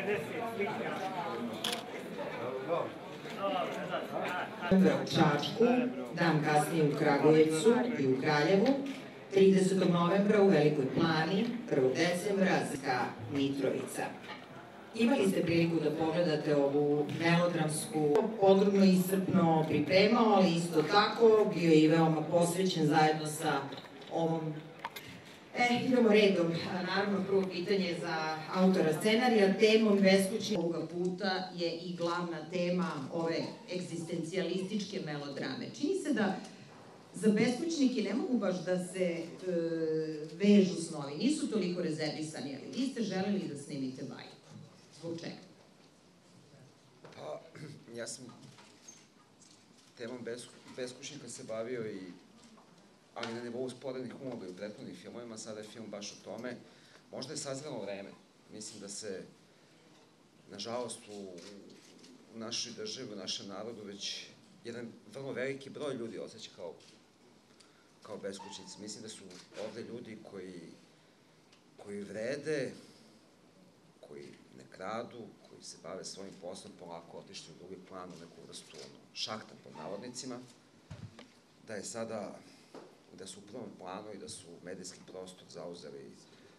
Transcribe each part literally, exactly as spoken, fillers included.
U Čačku, dan kasnije u Kragujevcu i u Kraljevu, tridesetog novembra u Velikoj Plani, prvog decembra Zka Mitrovica. Imali ste priliku da pogledate ovu melodramsku, podrobno i iscrpno pripremao, ali isto tako bio je i veoma posvećen zajedno sa ovom. E, idemo redom. Naravno, prvo pitanje za autora scenarija. Temom beskućnika ovoga puta je i glavna tema ove egzistencijalističke melodrame. Čini se da za beskućnike ne mogu baš da se e, vežu snovi, nisu toliko rezervisani, ali vi ste želeli da snimite bajku. Zbog čega? Pa, ja sam temom beskućnika se bavio i ali na nivou sporednih uloga i u prethodnih filmovima, sada je film baš o tome. Možda je sazrelo vreme. Mislim da se, nažalost, u našoj državi, u našem narodu, već jedan vrlo veliki broj ljudi osjeća kao, kao beskućnici. Mislim da su ovde ljudi koji, koji vrede, koji ne kradu, koji se bave svojim poslom, polako otišli u drugi plan, u neku vrstu šahta pod navodnicima, da je sada da su u prvom planu i da su medijski prostor zauzeli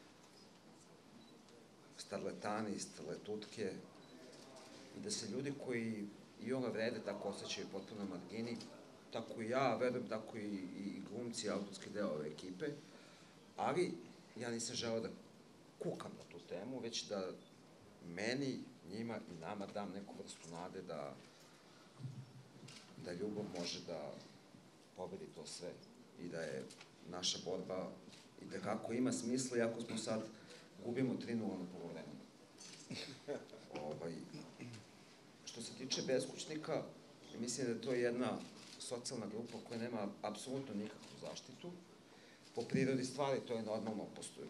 starletani, starletutke i da se ljudi koji i ona vrede tako osjećaju potpuno na margini, tako i ja, verujem, tako i, i glumci, autorski deo ove ekipe, ali ja nisam želeo da kukam na tu temu, već da meni, njima i nama dam neku vrstu nade da da ljubav može da pobedi to sve i da je naša borba i da kako ima smisla, iako smo sad gubimo tri nula na polovremenu. Ovaj, što se tiče beskućnika, mislim da je to jedna socijalna grupa koja nema apsolutno nikakvu zaštitu. Po prirodi stvari to je normalno, postoji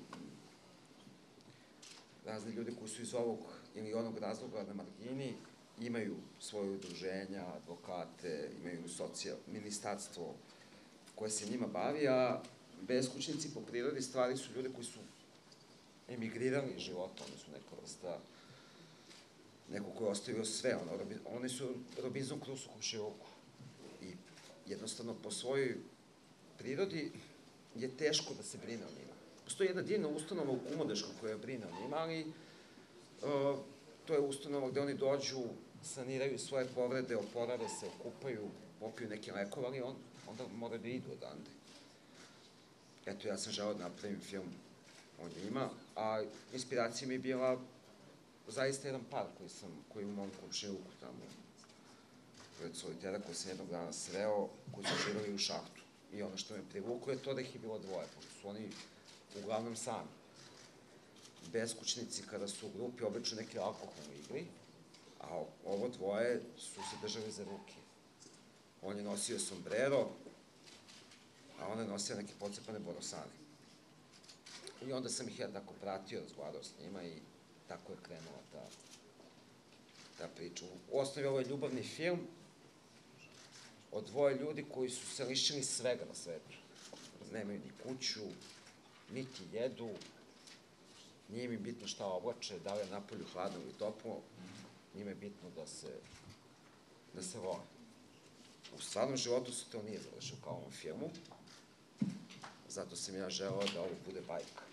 razni ljudi koji su iz ovog ili onog razloga na margini, imaju svoje udruženja, advokate, imaju socijal, ministarstvo koje se njima bavi, a beskućnici po prirodi stvari su ljudi koji su emigrirali iz života, oni su neka vrsta, neko koji je ostavio sve, ono, oni su Robinson Crusoe u komšiluku. I jednostavno po svojoj prirodi je teško da se brine o njima. Postoji jedna divna ustanova u Kumodeškoj koja brine o njima, ali uh, to je ustanova gde oni dođu, saniraju svoje povrede, oporave se, okupaju, popiju neke lekove, ali on, onda moraju da idu odande. Eto, ja sam želeo da napravim film o njima, a inspiracija mi je bila zaista jedan par koji sam, koji je u mom komšiluku tamo, pred solitera, koji sam jednog dana sreo, koji su živali u šahtu. I ono što me privuklo je to da ih je bilo dvoje, pošto su oni uglavnom sami. Beskućnici kada su u grupi obično neki alkohol u igri, a ovo dvoje su se držali za ruke. On je nosio sombrero, a ona je nosila neke pocepane borosane. I onda sam ih ja tako pratio, razgovarao s njima i tako je krenula ta, ta priča. U osnovi ovo je ljubavni film o dvoje ljudi koji su se lišili svega na svetu. Nemaju ni kuću, niti jedu, nije mi bitno šta oblače, da li je napolju hladno ili toplo, njima je bitno da se, da se vole. U stvarnom životu se to nije završilo kao u ovom filmu, zato sam ja želeo da ovo bude bajka.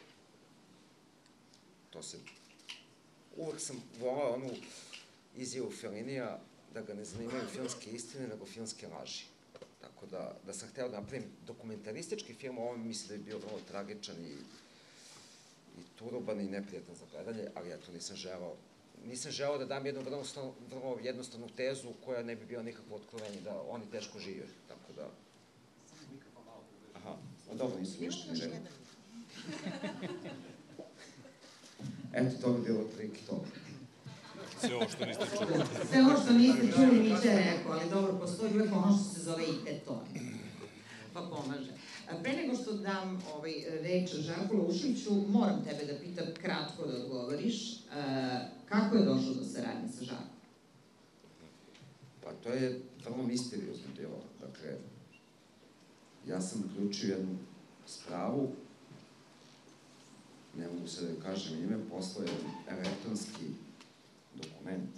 To se, uvek sam volao onu izjavu Fellinija da ga ne zanimaju filmske istine, nego filmske laži. Tako da, da sam hteo da napravim dokumentaristički film, ovo mislim da je bio vrlo tragičan i, i turoban i neprijatan za gledanje, ali ja to nisam želeo. Nisam želeo da dam jednu vrlo, vrlo jednostavnu tezu koja ne bi bila nikakvo otkrovenje, da oni teško žive, tako da... Aha, dobro, nisam ništa ne želeo. Eto, to bi bilo otprilike to. Sve ovo što niste čuli. Sve ovo što niste čuli, Miće je rekao, ali dobro, postoji uvek ono što se zove i beton. Pa pomaže. Pre nego što dam ovaj, reč Žarku Lušiću, moram tebe da pitam kratko da odgovoriš. E, kako je došlo do saradnje sa Žarkom? Pa to je vrlo misteriozno bilo. Dakle, ja sam uključio jednu spravu, ne mogu se da kažem ime, poslao je elektronski dokument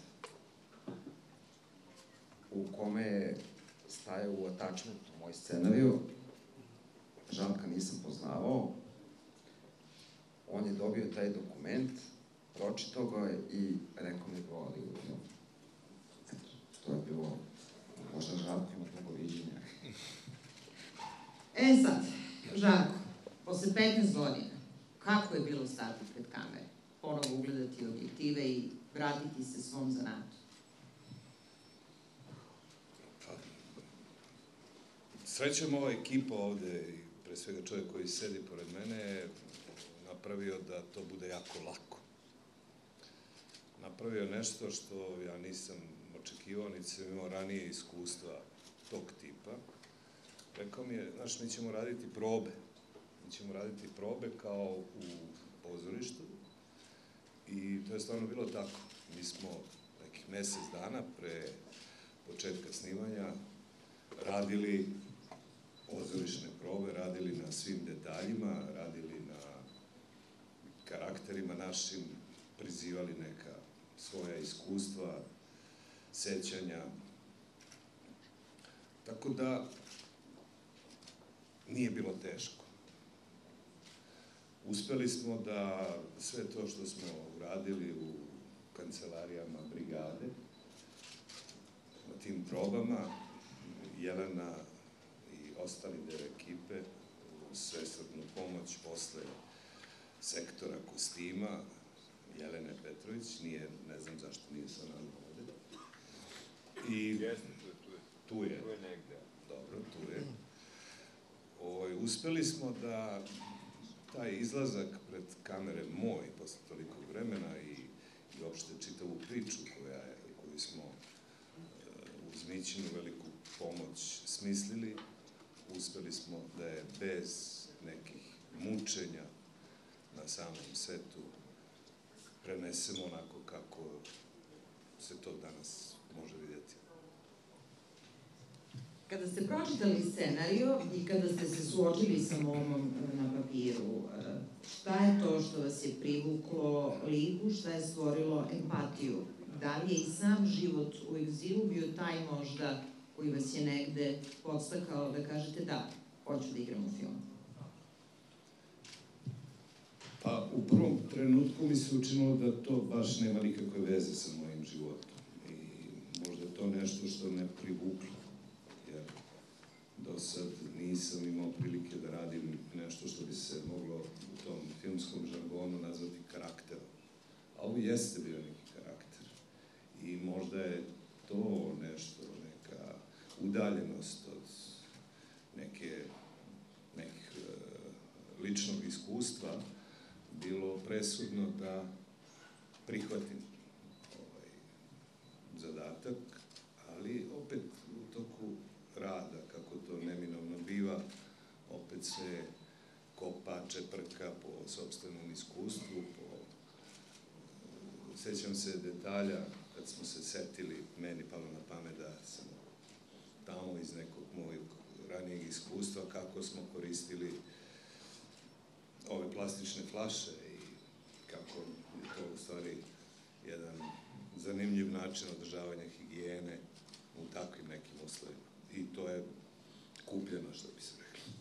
u kome je stajao u attachmentu moj scenariju. Žanka nisam poznavao. On je dobio taj dokument, pročitao ga i rekao mi ga voli u film. To je bilo, možda Žanko ima mnogo viđenja. E sad, Žanko, posle petnaest godina, kako je bilo stati pred kamere? Ponovo ugledati objektive i vratiti se svom zanatu? Srećem, ova ekipa ovde, i pre svega čovjek koji sedi pored mene, je napravio da to bude jako lako. Napravio nešto što ja nisam očekivao, niti sam imao ranije iskustva tog tipa. Rekao mi je, znaš, mi ćemo raditi probe. Mi ćemo raditi probe kao u pozorištu. I to je stvarno bilo tako. Mi smo nekih mesec dana pre početka snimanja radili pozorišne probe, radili na svim detaljima, radili na karakterima našim, prizivali neka svoja iskustva, sećanja. Tako da nije bilo teško. Uspeli smo da sve to što smo uradili u kancelarijama brigade, na tim probama, Jelena i ostali deo ekipe uz svesrdnu pomoć posle sektora kostima, Jelene Petrović, nije, ne znam zašto nije sa nama ovde. I tu je, dobro, tu je. Uspeli smo da taj izlazak pred kamere moj, posle toliko vremena i uopšte čitavu priču koju smo uz Mićinu veliku pomoć smislili, uspeli smo da je bez nekih mučenja na samom setu prenesemo onako kako se to danas može vidjeti. Kada ste pročitali scenariju i kada ste se suočili sa momom na papiru, šta je to što vas je privuklo liku, šta je stvorilo empatiju? Da li je i sam život u egzilu bio taj možda koji vas je negde podstakao da kažete da, hoću da igram u filmu? Pa, u prvom trenutku mi se učinilo da to baš nema nikakve veze sa mojim životom. I možda je to nešto što me privuklo, jer do sad nisam imao prilike da radim nešto što bi se moglo u tom filmskom žargonu nazvati karakterom. A ovo jeste bio neki karakter. I možda je to nešto, neka udaljenost od neke, nekih ličnog iskustva, bilo presudno da prihvatim ovaj zadatak, ali opet u toku rada, kako to neminovno biva, opet se kopa, čeprka po sopstvenom iskustvu, po... Sećam se detalja kad smo se setili, meni palo na pamet da sam tamo iz nekog mojeg ranijeg iskustva, kako smo koristili ove plastične flaše i kako je to u stvari jedan zanimljiv način održavanja higijene u takvim nekim uslovima. I to je kupljeno, što bi se rekli.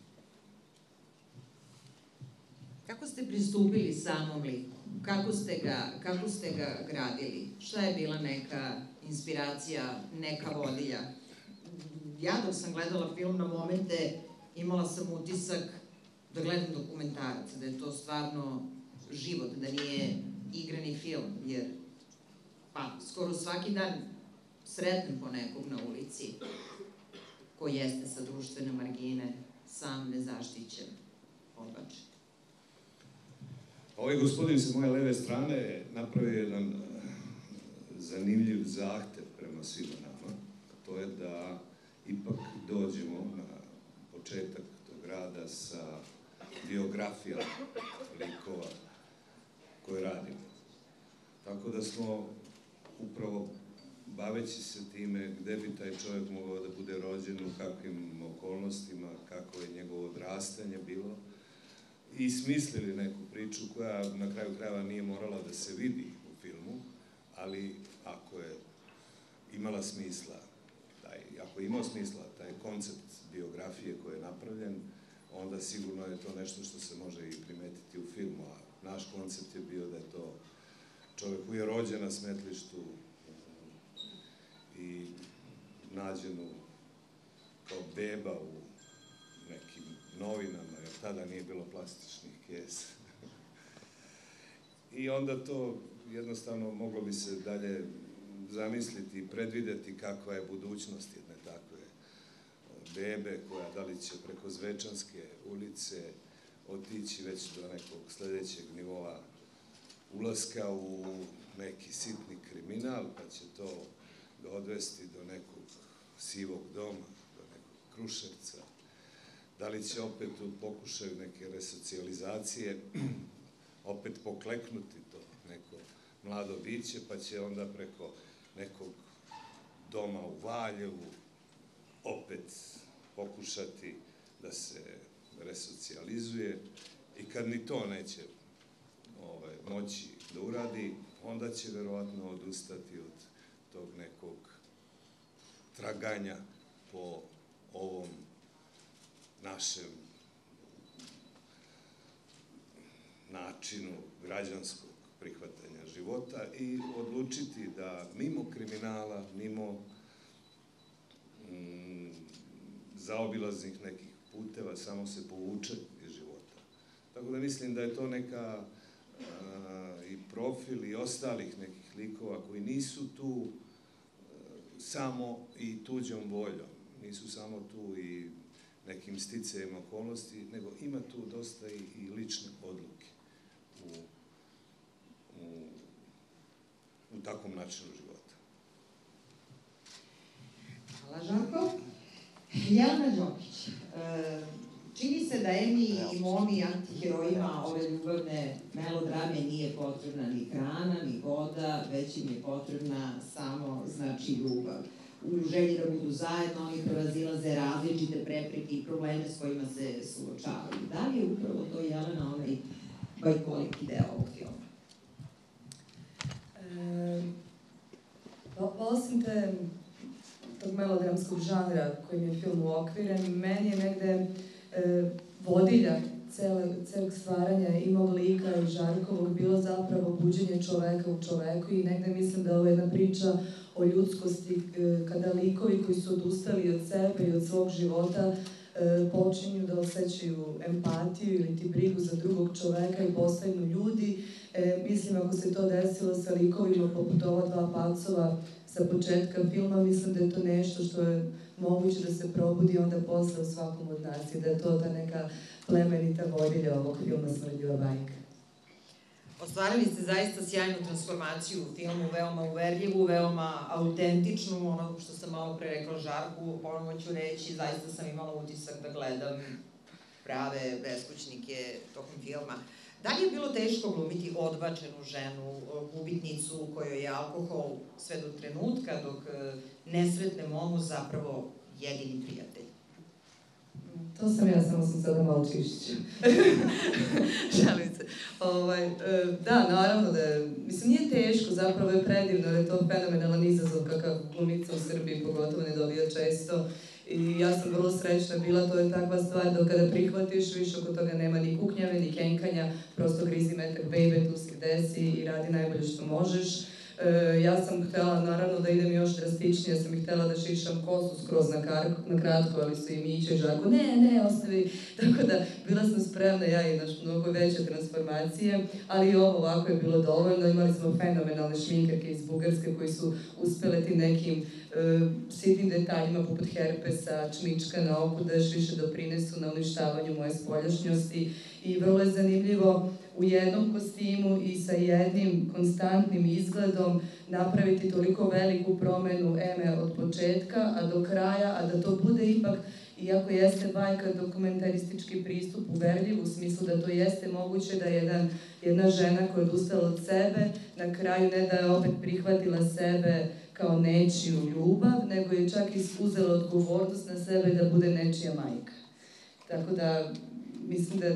Kako ste pristupili samom liku? Kako ste ga, kako ste ga gradili? Šta je bila neka inspiracija, neka vodilja? Ja dok sam gledala film na momente imala sam utisak da gledam dokumentarac, da je to stvarno život, da nije igrani film, jer pa skoro svaki dan sretnem po nekog na ulici ko jeste sa društvene margine, sam nezaštićen, odbačen. Ovaj gospodin sa moje leve strane napravio jedan zanimljiv zahtev prema svima nama, to je da ipak dođemo na početak tog rada sa biografijama likova koje radimo. Tako da smo upravo baveći se time gde bi taj čovjek mogao da bude rođen, u kakvim okolnostima, kako je njegovo odrastanje bilo, i smislili neku priču koja na kraju krajeva nije morala da se vidi u filmu, ali ako je imala smisla, taj, ako je imao smisla taj koncept biografije koji je napravljen, onda sigurno je to nešto što se može i primetiti u filmu, a naš koncept je bio da je to čovjek koji je rođen na smetlištu i nađen kao beba u nekim novinama, jer tada nije bilo plastičnih kesa. I onda to jednostavno moglo bi se dalje zamisliti i predvideti kakva je budućnost jedne takve bebe, koja da li će preko Zvečanske ulice otići već do nekog sledećeg nivoa ulaska u neki sitni kriminal, pa će to ga odvesti do nekog sivog doma, do nekog Kruševca. Da li će opet u pokušaju neke resocijalizacije opet pokleknuti to neko mlado biće, pa će onda preko nekog doma u Valjevu opet pokušati da se resocijalizuje i kad ni to neće ovaj, moći da uradi, onda će verovatno odustati od tog nekog traganja po ovom našem načinu građanskog prihvatanja života i odlučiti da mimo kriminala, mimo mm, zaobilaznih nekih puteva samo se povuče iz života. Tako da mislim da je to neka a, i profil i ostalih nekih likova koji nisu tu a, samo i tuđom voljom, nisu samo tu i nekim sticajem okolnosti, nego ima tu dosta i, i lične odluke u, u, u takvom načinu života. Hvala, Žarko. Jelena Đokić, čini se da Emi i Momi antiherojima ove ljubavne melodrame nije potrebna ni hrana, ni voda, već im je potrebna samo, znači, ljubav. U želji da budu zajedno, oni prevazilaze različite prepreke i probleme s kojima se suočavaju. Da li je upravo to, Jelena, onaj bajkoliki deo ovog filma? Osim te tog melodramskog žanra kojim je film uokviren, meni je negde vodilja celog stvaranja i mog lika i Žarkovog bilo zapravo buđenje čoveka u čoveku i negde mislim da ovo je jedna priča o ljudskosti kada likovi koji su odustali od sebe i od svog života počinju da osjećaju empatiju ili ti brigu za drugog čoveka i postanu ljudi. Mislim, ako se to desilo sa likovima poput ova dva pacova sa početka filma, mislim da je to nešto što je moguće da se probudi onda posle u svakom od nas i da je to ta neka plemenita vodilja ovog filma Smrdljiva bajka. Ostvarili ste zaista sjajnu transformaciju u filmu, veoma uverljivu, veoma autentičnu, ono što sam malo pre rekla Žarku, ponovno ću reći, zaista sam imala utisak da gledam prave beskućnike tokom filma. Da li je bilo teško glumiti odbačenu ženu, gubitnicu u kojoj je alkohol sve do trenutka, dok nesretne Momu zapravo jedini prijatelj? To sam ja, samo sam sada malo čišću. Šalim se. Ovaj, da, naravno da je, mislim, nije teško, zapravo je predivno, jer je to fenomenalan izazov kakav glumica u Srbiji pogotovo ne dobija često. I ja sam vrlo srećna bila, to je takva stvar da kada prihvatiš, više oko toga nema ni kuknjave, ni kenkanja, prosto grizi metak bejbe, tu si gde si i radi najbolje što možeš. E, ja sam htela, naravno, da idem još drastičnije, ja sam ih htela da šišam kosu skroz na, kar, na kratko, ali su i Mića i Žarko, ne, ne, ostavi. Tako da, bila sam spremna, ja i naš mnogo veće transformacije, ali i ovo ovako je bilo dovoljno. Imali smo fenomenalne šminkerke iz Bugarske koji su uspele tim nekim e, sitnim detaljima poput herpesa, čmička na oku da još više doprinesu na uništavanju moje spoljašnjosti. I vrlo je zanimljivo u jednom kostimu i sa jednim konstantnim izgledom napraviti toliko veliku promenu Eme od početka, a do kraja, a da to bude ipak, iako jeste bajka, dokumentaristički pristup uverljiv u smislu da to jeste moguće da jedan, jedna žena koja je odustala od sebe, na kraju ne da je opet prihvatila sebe kao nečiju ljubav, nego je čak i uzela odgovornost na sebe da bude nečija majka. Tako da, mislim da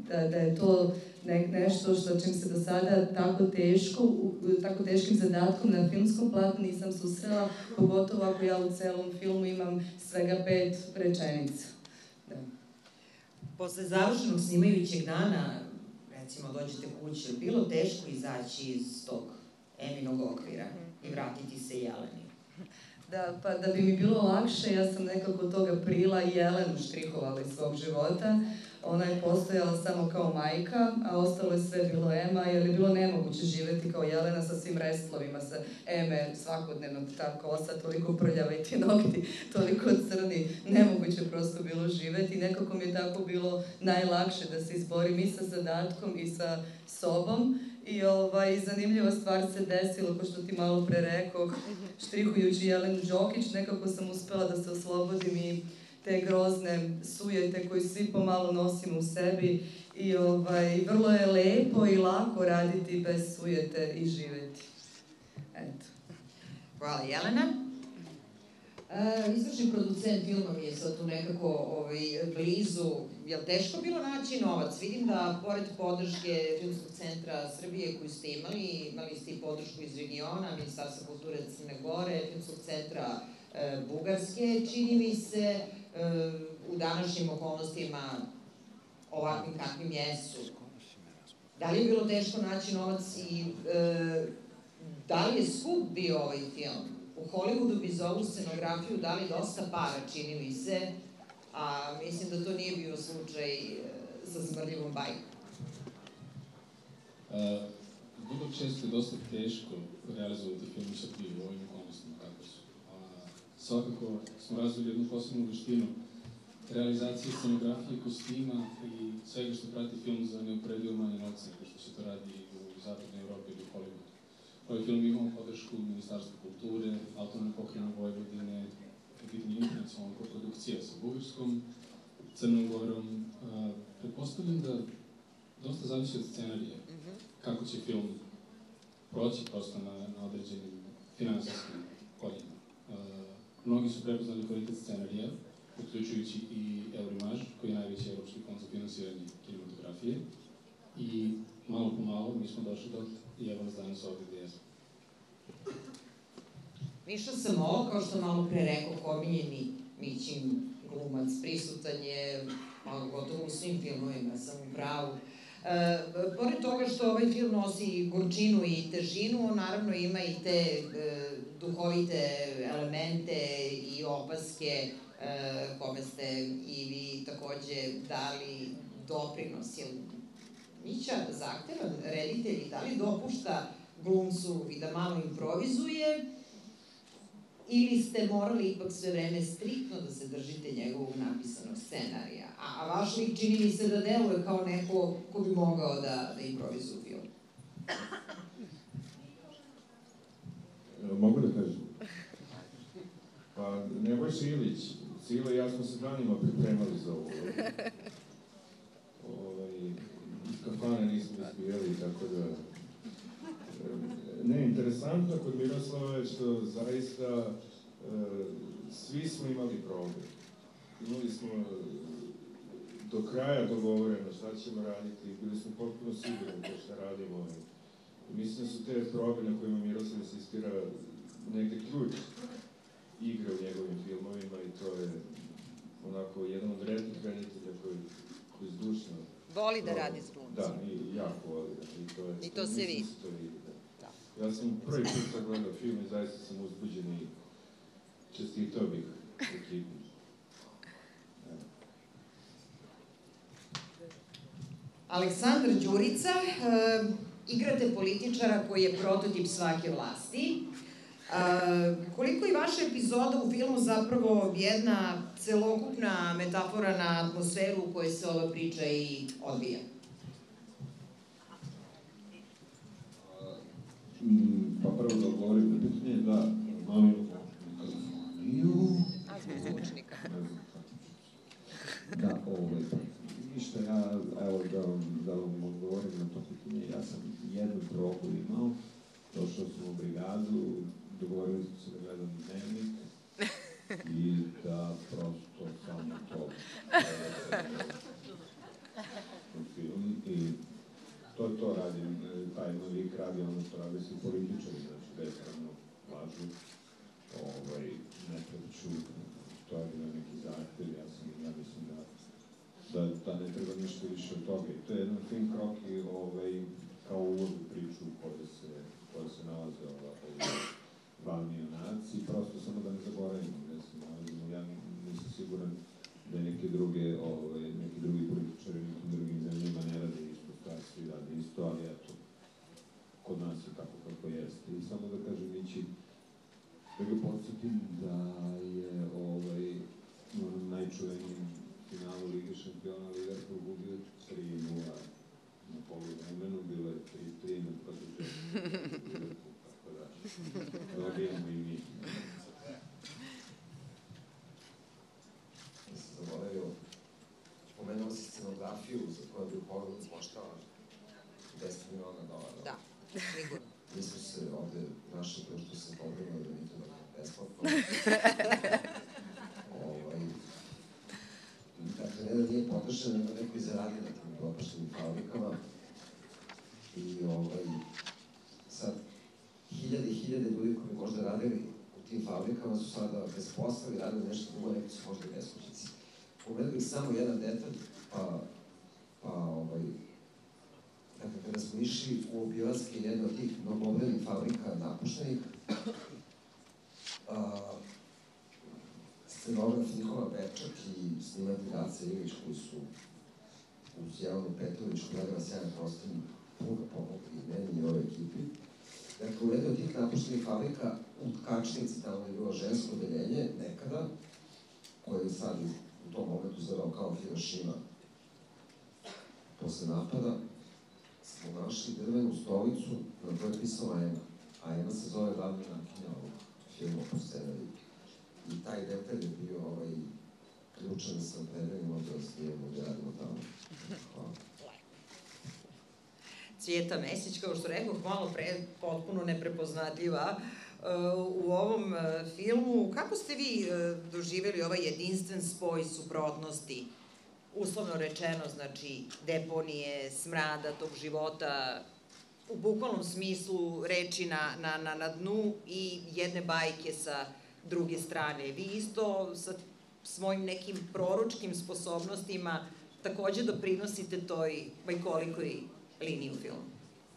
da, da je to ne, nešto što čim se do sada tako teško, u, tako teškim zadatkom na filmskom platnu nisam susrela, pogotovo ako ja u celom filmu imam svega pet rečenica. Da. Posle završenog snimajućeg dana, recimo dođete kuće, bilo teško izaći iz tog Eminog okvira i vratiti se Jeleni? Da, pa da bi mi bilo lakše, ja sam nekako tog aprila Jelenu štrihovala iz svog života. Ona je postojala samo kao majka, a ostalo je sve bilo Ema, jer je bilo nemoguće živeti kao Jelena sa svim restlovima, sa Eme svakodnevno, ta kosa toliko prljava i ti nokti toliko crni, nemoguće prosto bilo živeti. Nekako mi je tako bilo najlakše da se izborim i sa zadatkom i sa sobom. I ovaj, zanimljiva stvar se desila, ko što ti malo pre rekoh, štrihujući Jelenu Đokić, nekako sam uspela da se oslobodim i te grozne sujete koju svi pomalo nosimo u sebi. I ovaj, vrlo je lepo i lako raditi bez sujete i živeti. Eto. Hvala, Jelena. E, izvršni producent filma mi je sad tu nekako ovaj, blizu. Je li teško bilo naći novac? Vidim da, pored podrške Filmskog centra Srbije koju ste imali, imali ste i podršku iz regiona, Ministarstva kulture Crne Gore, Filmskog centra e, Bugarske, čini mi se, e, u današnjim okolnostima ovakvim kakvim jesu. Da li je bilo teško naći novac i e, da li je skup bio ovaj film? U Hollywoodu bi za ovu scenografiju dali dosta para, čini mi se, a mislim da to nije bio slučaj sa Smrdljivom bajkom. Vrlo često je dosta teško realizovati film u Srbiji u ovim okolnostima kako su. A, svakako smo razvili jednu posebnu veštinu realizacije scenografije, kostima i svega što prati film za neuporedivo manje novca nego što se to radi u zapadnoj Evropi ili u Hollywoodu. Ovaj film imao podršku Ministarstva kulture, Autonomne pokrajine Vojvodine, pitanje internacionalna koprodukcija sa Bugarskom, Crnom Gorom. Pretpostavljam da dosta zavisi od scenarija, kako će film proći prosto na, na određenim finansijskim poljima. Mnogi su prepoznali kvalitet scenarija, uključujući i Eurimage, koji je najveći evropski fond za finansiranje kinematografije. I malo po malo mi smo došli do i evo nas danas ovdje gdje jesmo. Miša Samo, kao što malo pre rekao, omiljeni Mićin glumac, prisutan je gotovo u svim filmovima, sam u pravu. E, pored toga što ovaj film nosi gorčinu i težinu, on naravno ima i te e, duhovite elemente i opaske e, kome ste i vi takođe dali doprinos. Jel Mića zahtevan reditelj i da li dopušta glumcu i da malo improvizuje, ili ste morali ipak sve vreme striktno da se držite njegovog napisanog scenarija? A, a vaš lik čini mi se da deluje kao neko ko bi mogao da, da improvizuje film. Mogu da kažem? Pa, Nebojša Ilić, Sila i ja smo se danima pripremali za ovo. Ovaj, kafane nismo ispijeli, tako da... Ne, interesantno kod Miroslava je što zaista e, svi smo imali problem. Imali smo do kraja dogovoreno šta ćemo raditi, bili smo potpuno sigurni to šta radimo. Mislim da su te probe na kojima Miroslav insistira negde ključ igre u njegovim filmovima i to je onako jedan od rednih reditelja koji, koji zdušno... Voli da radi s glumcem. Da, i jako voli. I to, je, I to se vidi. Ja sam prvi put sad gledao film i zaista sam uzbuđen i čestitao bih ekipi. Aleksandar Đurica, e, igrate političara koji je prototip svake vlasti. E, koliko je vaša epizoda u filmu zapravo jedna celokupna metafora na atmosferu u kojoj se ova priča i odvija? Pa prvo da odgovorim na pitanje, da, molim mikrofoniju. A zbog zvučnika. Da, ovaj, ništa, ja, evo, da vam, da vam odgovorim na to pitanje, ja sam jednu probu imao, došao sam u brigadu, dogovorili smo se da gledam dnevnik i da prosto samo to u film. taj moj lik radi ono što radi svi političari, znači bespravno lažu, ovaj, ne preću, to je bilo neki zahtev, ja sam, ja mislim da, da, da ne treba ništa više od toga. I to je jedan fin krok i ovaj, kao uvod u priču koja se, koja se nalaze ova, ova glavni junaci, prosto samo da ne zaboravimo gde se nalazimo, ja nisam siguran da neke druge, ovaj, neki drugi političari u nekim drugim zemljama ne rade isto stvar, svi rade isto, ali eto, kod nas je tako kako jeste. I samo da kažem, Mići, da ga podsjetim da je ovaj, u onom najčuvenijem finalu Lige šampiona Liverpool gubio tri nula na poluvremenu, bilo je tri tri na produženju Liverpool, tako da dobijamo i mi. Ja sam zaboravio, pomenuo si scenografiju za koju bi Hollywood koštala deset miliona dolara. Da, sigurno. Mi smo se ovde, naše društvo se pobrilo da mi to da besplatno. ovaj, dakle, ne da nije potrošeno, nego neko i zaradi na tim propaštenim fabrikama. I ovaj, sad, hiljade i hiljade ljudi koji možda radili u tim fabrikama su sada bez posla i radili nešto drugo, neki su možda beskućnici. Pomenuo bih samo jedan detalj, pa, pa ovaj, dakle, kada smo išli u obilaske jedne od tih mnogobrojnih fabrika napuštenih, a, scenograf Nikola Bečak i snimatelj Aca Ilić, koji su uz Jelenu Petrović, koja je sjajan prostor, puno pomogli i meni i ovoj ekipi. Dakle, u jednoj od tih napuštenih fabrika, u Tkačnici, tamo je bilo žensko odeljenje, nekada, koje je sad u tom momentu zvrao kao Hirošima posle napada, smo našli drvenu stolicu na kojoj je pisala Ema. A Ema se zove glavna junakinja ovog filma po scenariju. I taj detalj je bio ovaj, ključan sa predanjem da snijemo da radimo tamo. Hvala. Cvijeta Mesić, kao što rekao, malo pre, potpuno neprepoznatljiva uh, u ovom uh, filmu. Kako ste vi uh, doživjeli ovaj jedinstven spoj suprotnosti, uslovno rečeno, znači, deponije, smrada tog života, u bukvalnom smislu reči na, na, na, na dnu i jedne bajke sa druge strane. Vi isto sa svojim nekim proročkim sposobnostima takođe doprinosite toj bajkolikoj liniji u filmu.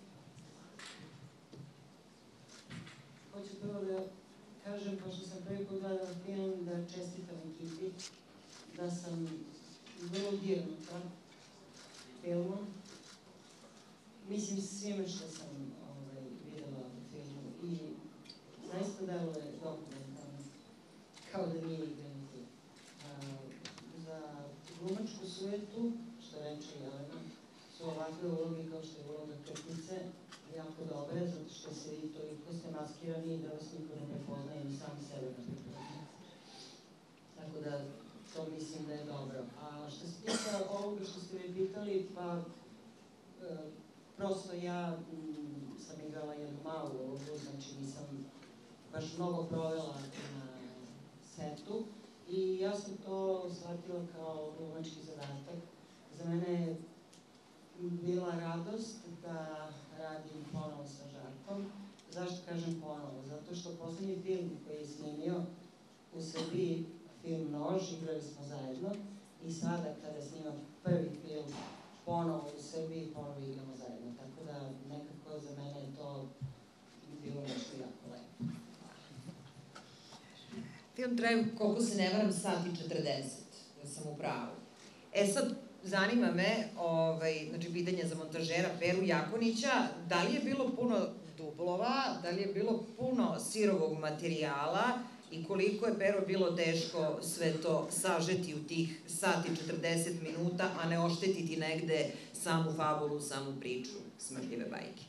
Hoću prvo da kažem, pošto sam prvi put gledala film, da čestitam ekipi, da sam vrlo dirnuta filmom. Mislim svime što sam ovaj, videla u filmu i zaista deluje dokumentarno, kao da nije igrani film. Za glumačku sujetu, što reče Jelena, su ovakve uloge kao što je uloga Krtice jako dobre, zato što se i toliko ste maskirani i da vas niko ne prepoznaje i sami sebe ne prepoznaje. Tako da, to mislim da je dobro. A što se tiče ovoga što ste mi pitali, pa e, prosto ja m, sam igrala jednu malu ulogu, znači nisam baš mnogo provela na setu i ja sam to shvatila kao glumački zadatak. Za mene je bila radost da radim ponovo sa Žarkom. Zašto kažem ponovo? Zato što poslednji film koji je snimio u Srbiji, film Nož, igrali smo zajedno i sada kada snimam prvi film ponovo u Srbiji, ponovo igramo zajedno. Tako da nekako za mene je to bilo nešto jako lepo. Film traje, koliko se ne varam, sat i četrdeset, da sam u pravu. E sad, zanima me, ovaj, znači pitanje za montažera Peru Jakonića, da li je bilo puno dublova, da li je bilo puno sirovog materijala i koliko je Pero bilo teško sve to sažeti u tih sat i četrdeset minuta, a ne oštetiti negde samu fabulu, samu priču Smrdljive bajke?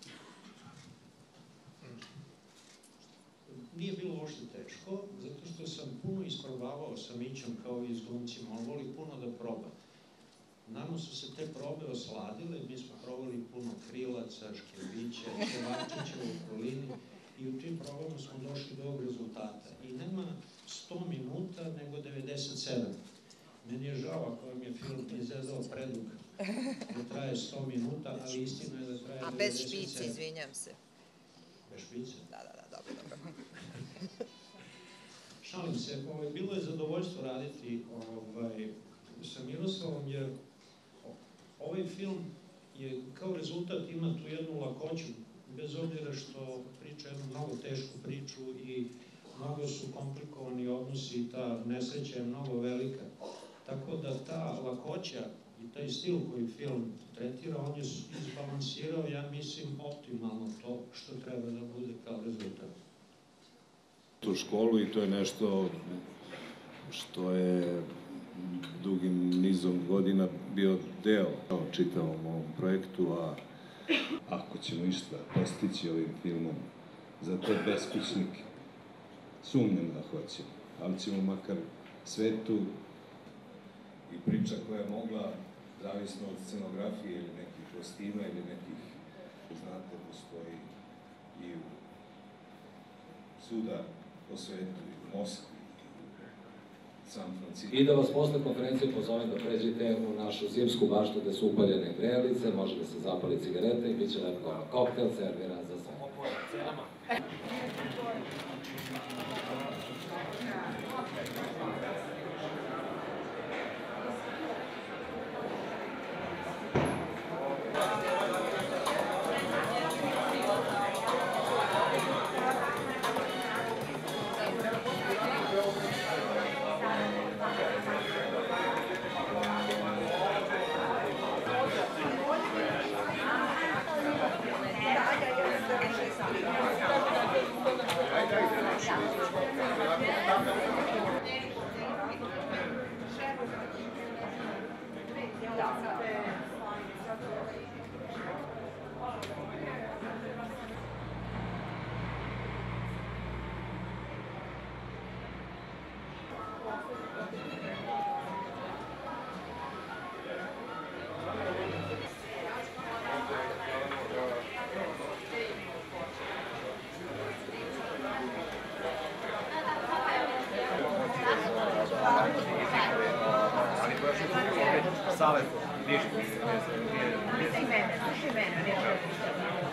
Nije bilo uopšte teško, zato što sam puno isprobavao sa Mićom kao i s glumcima, on voli puno da proba. Nama su se te probe osladile, mi smo probali puno Krilaca, Škelbića, Kovačića u okolini i u tim probama smo došli do ovog rezultata. I nema sto minuta, nego devedeset sedam. Meni je žao ako vam je film izgledao predug, da traje sto minuta, ali istina je da traje A bez špice, izvinjam se. Bez špice? Da, da, da, dobro, dobro. Šalim se, ovaj, bilo je zadovoljstvo raditi ovaj, sa Miroslavom, jer ovaj film je kao rezultat ima tu jednu lakoću, bez obzira što priča jednu mnogo tešku priču i mnogo su komplikovani odnosi i ta nesreća je mnogo velika. Tako da ta lakoća i taj stil koji film tretira, on je izbalansirao, ja mislim, optimalno to što treba da bude kao rezultat. Tu školu i to je nešto što je dugim nizom godina bio deo kao čitavom ovom projektu, a ako ćemo išta postići ovim filmom za te beskućnike, sumnjam da hoćemo, ali ćemo makar svetu i priča koja je mogla, zavisno od scenografije ili nekih kostima ili nekih, znate, postoji i u suda po svetu, i u Moskvi, i u San Francisco. I da vas posle konferencije pozovem da pređete u našu zimsku baštu gde su upaljene grejalice, može da se zapali cigarete i bit će lepo koktel serviran za sve. Savet, ništa. Slušaj mene, slušaj mene, nešto.